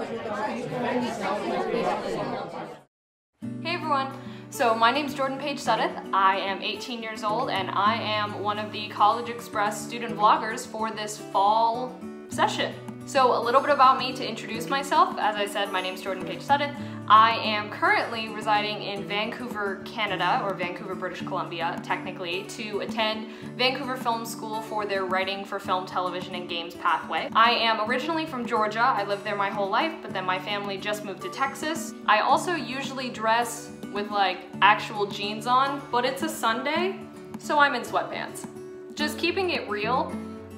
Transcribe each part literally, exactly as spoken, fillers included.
Hey everyone, so my name's Jordan Paige Suddeth. I am eighteen years old and I am one of the CollegeXpress student vloggers for this fall session. So a little bit about me to introduce myself. As I said, my name's Jordan Paige Suddeth. I am currently residing in Vancouver, Canada, or Vancouver, British Columbia, technically, to attend Vancouver Film School for their Writing for Film, Television, and Games pathway. I am originally from Georgia. I lived there my whole life, but then my family just moved to Texas. I also usually dress with like actual jeans on, but it's a Sunday, so I'm in sweatpants. Just keeping it real,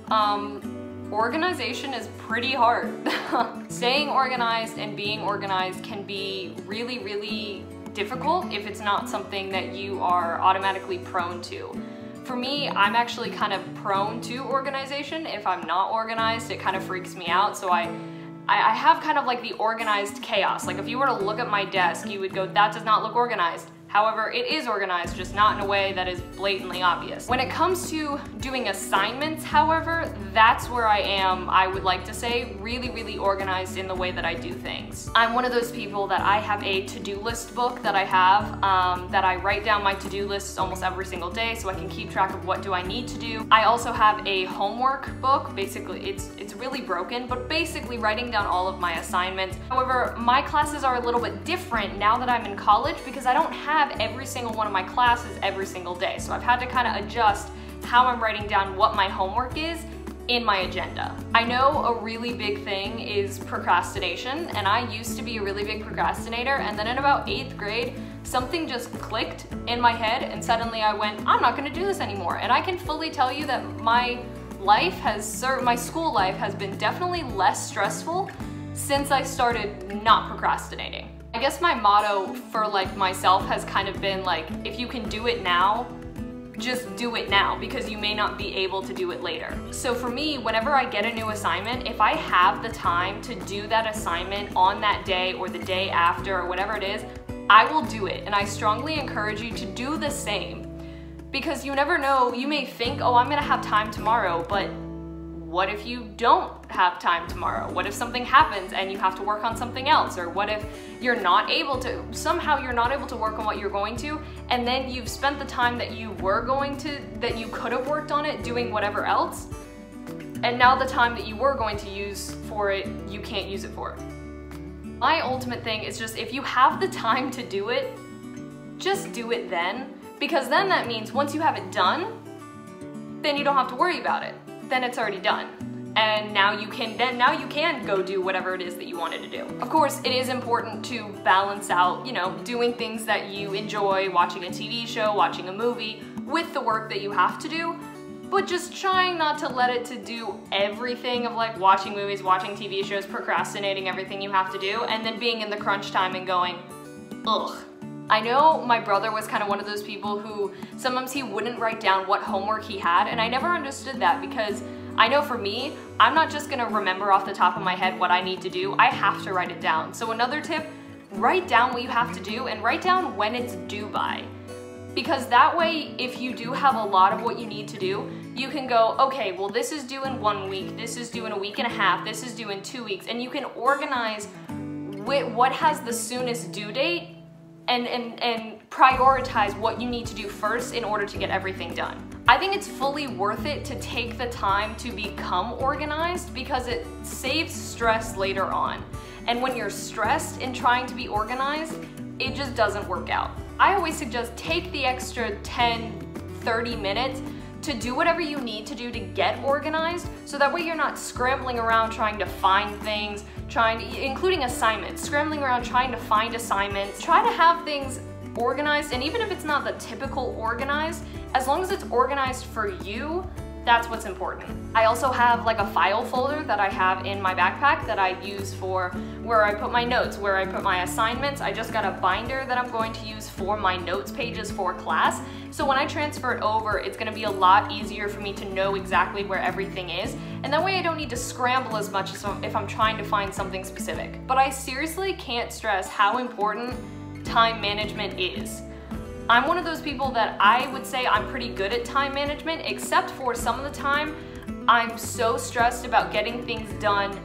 um, organization is pretty hard. Staying organized and being organized can be really, really difficult if it's not something that you are automatically prone to. For me, I'm actually kind of prone to organization. If I'm not organized, it kind of freaks me out. So I, I have kind of like the organized chaos. Like if you were to look at my desk, you would go, that does not look organized. However, it is organized, just not in a way that is blatantly obvious. When it comes to doing assignments, however, that's where I am, I would like to say, really, really organized in the way that I do things. I'm one of those people that I have a to-do list book that I have, um, that I write down my to-do lists almost every single day so I can keep track of what do I need to do. I also have a homework book. Basically, it's, it's really broken, but basically writing down all of my assignments. However, my classes are a little bit different now that I'm in college because I don't have every single one of my classes every single day. So I've had to kind of adjust how I'm writing down what my homework is in my agenda. I know a really big thing is procrastination, and I used to be a really big procrastinator, and then in about eighth grade, something just clicked in my head and suddenly I went, I'm not gonna do this anymore. And I can fully tell you that my life has served, my school life has been definitely less stressful since I started not procrastinating. I guess my motto for like myself has kind of been like, if you can do it now, just do it now because you may not be able to do it later. So for me, whenever I get a new assignment, if I have the time to do that assignment on that day or the day after or whatever it is, I will do it. And I strongly encourage you to do the same because you never know, you may think, oh, I'm gonna have time tomorrow, but what if you don't have time tomorrow? What if something happens and you have to work on something else? Or what if you're not able to, somehow you're not able to work on what you're going to, and then you've spent the time that you were going to, that you could have worked on it doing whatever else, and now the time that you were going to use for it, you can't use it for. My ultimate thing is just if you have the time to do it, just do it then, because then that means once you have it done, then you don't have to worry about it. Then it's already done. And now you can then now you can go do whatever it is that you wanted to do. Of course, it is important to balance out, you know, doing things that you enjoy, watching a T V show, watching a movie, with the work that you have to do, but just trying not to let it to do everything of like watching movies, watching T V shows, procrastinating everything you have to do, and then being in the crunch time and going, ugh. I know my brother was kind of one of those people who sometimes he wouldn't write down what homework he had, and I never understood that because I know for me, I'm not just gonna remember off the top of my head what I need to do, I have to write it down. So another tip, write down what you have to do and write down when it's due by. Because that way, if you do have a lot of what you need to do, you can go, okay, well this is due in one week, this is due in a week and a half, this is due in two weeks, and you can organize what has the soonest due date And, and, and prioritize what you need to do first in order to get everything done. I think it's fully worth it to take the time to become organized because it saves stress later on. And when you're stressed in trying to be organized, it just doesn't work out. I always suggest take the extra ten, thirty minutes to do whatever you need to do to get organized, so that way you're not scrambling around trying to find things, trying to, including assignments, scrambling around trying to find assignments. Try to have things organized, and even if it's not the typical organized, as long as it's organized for you, that's what's important. I also have like a file folder that I have in my backpack that I use for where I put my notes, where I put my assignments. I just got a binder that I'm going to use for my notes pages for class. So when I transfer it over, it's gonna be a lot easier for me to know exactly where everything is. And that way I don't need to scramble as much as if I'm trying to find something specific. But I seriously can't stress how important time management is. I'm one of those people that I would say I'm pretty good at time management, except for some of the time I'm so stressed about getting things done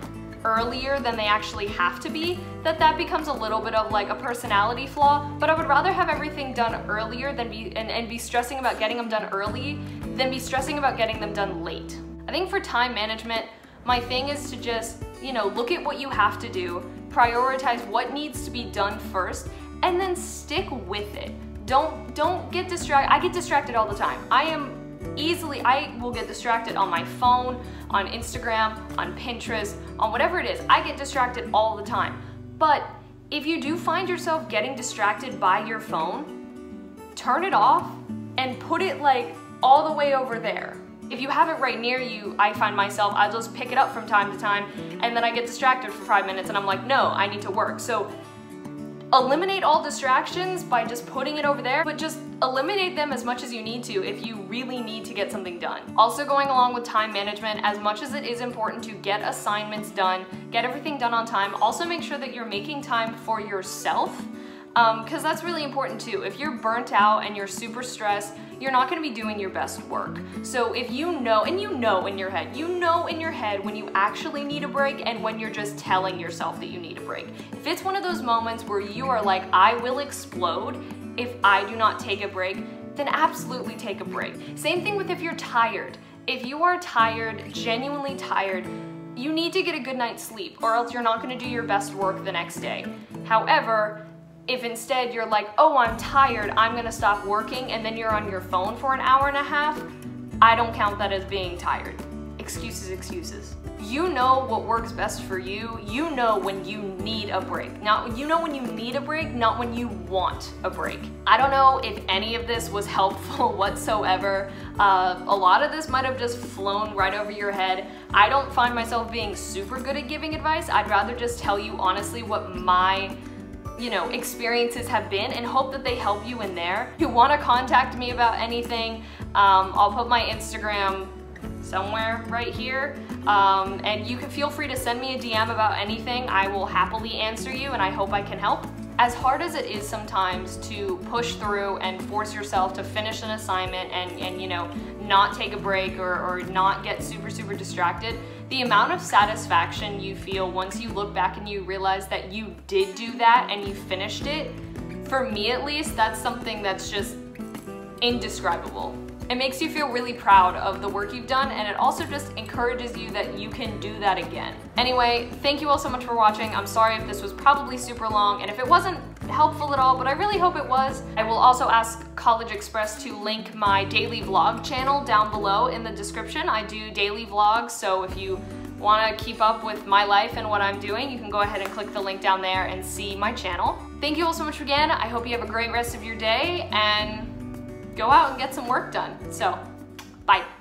earlier than they actually have to be, that that becomes a little bit of like a personality flaw. But I would rather have everything done earlier than be and, and be stressing about getting them done early than be stressing about getting them done late. I think for time management, my thing is to just, you know, look at what you have to do, prioritize what needs to be done first, and then stick with it. Don't don't get distracted. I get distracted all the time. I am easily, I will get distracted on my phone, on Instagram, on Pinterest, on whatever it is. I get distracted all the time. But if you do find yourself getting distracted by your phone, turn it off and put it like all the way over there. If you have it right near you, I find myself, I'll just pick it up from time to time, and then I get distracted for five minutes and I'm like, no, I need to work. So eliminate all distractions by just putting it over there, but just eliminate them as much as you need to if you really need to get something done. Also, going along with time management, as much as it is important to get assignments done, get everything done on time, also make sure that you're making time for yourself, because um, that's really important too. If you're burnt out and you're super stressed, you're not going to be doing your best work. So if you know, and you know in your head, you know in your head when you actually need a break and when you're just telling yourself that you need a break. If it's one of those moments where you are like, I will explode if I do not take a break, then absolutely take a break. Same thing with if you're tired. If you are tired, genuinely tired, you need to get a good night's sleep, or else you're not going to do your best work the next day. However, if instead you're like, oh, I'm tired, I'm gonna stop working, and then you're on your phone for an hour and a half, I don't count that as being tired. Excuses, excuses. You know what works best for you. You know when you need a break. Not, you know when you need a break, not when you want a break. I don't know if any of this was helpful whatsoever. Uh, a lot of this might have just flown right over your head. I don't find myself being super good at giving advice. I'd rather just tell you honestly what my you know, experiences have been and hope that they help you in there. If you want to contact me about anything, um, I'll put my Instagram somewhere right here, um, and you can feel free to send me a D M about anything. I will happily answer you, and I hope I can help. As hard as it is sometimes to push through and force yourself to finish an assignment and, and you know, not take a break or, or not get super, super distracted, the amount of satisfaction you feel once you look back and you realize that you did do that and you finished it, for me at least, that's something that's just indescribable. It makes you feel really proud of the work you've done, and it also just encourages you that you can do that again. Anyway, thank you all so much for watching. I'm sorry if this was probably super long, and if it wasn't helpful at all, but I really hope it was. I will also ask CollegeXpress to link my daily vlog channel down below in the description. I do daily vlogs, so if you want to keep up with my life and what I'm doing, you can go ahead and click the link down there and see my channel. Thank you all so much again. I hope you have a great rest of your day, and go out and get some work done. So, bye.